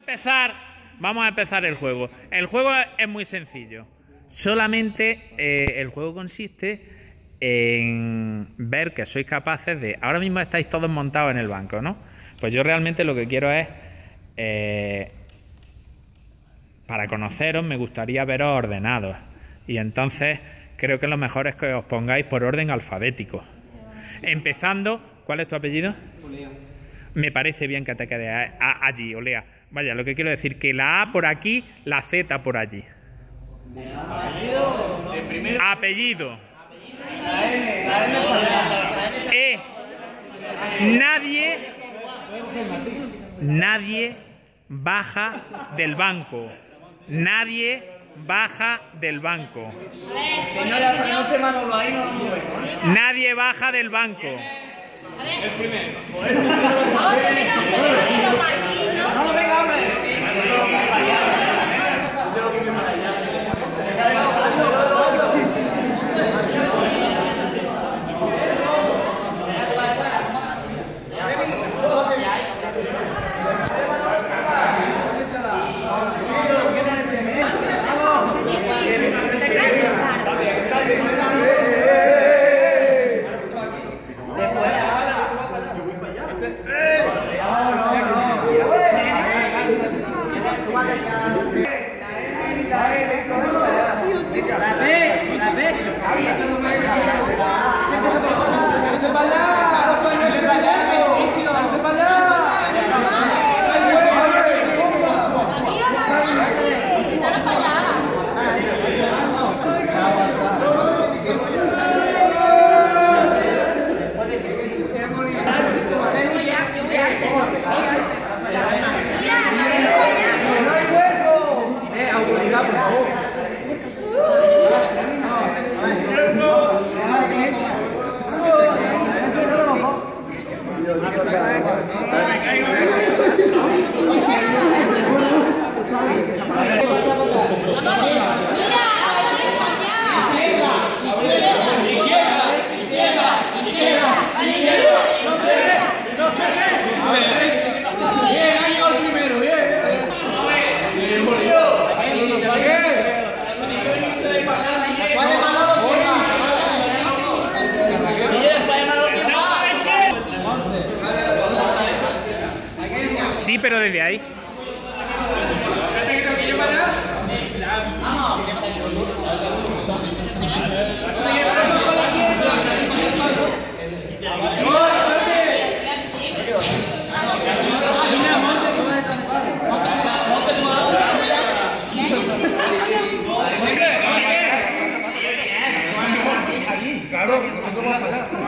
Vamos a empezar el juego. El juego es muy sencillo. Solamente el juego consiste en ver que sois capaces de... Ahora mismo estáis todos montados en el banco, ¿no? Pues yo realmente lo que quiero es... para conoceros me gustaría veros ordenados. Y entonces creo que lo mejor es que os pongáis por orden alfabético. Empezando... ¿Cuál es tu apellido? Olea. Me parece bien que te quedes allí, Olea. Vaya, lo que quiero decir que la A por aquí, la Z por allí. Apellido. La N para allá. Nadie baja del banco. Nadie baja del banco. Señora, hasta que no esté Manolo ahí no nos movemos, ¿eh? Nadie baja del banco. El primero. No, venga, hombre. Sí, pero desde ahí. Claro, no sé cómo va a pasar.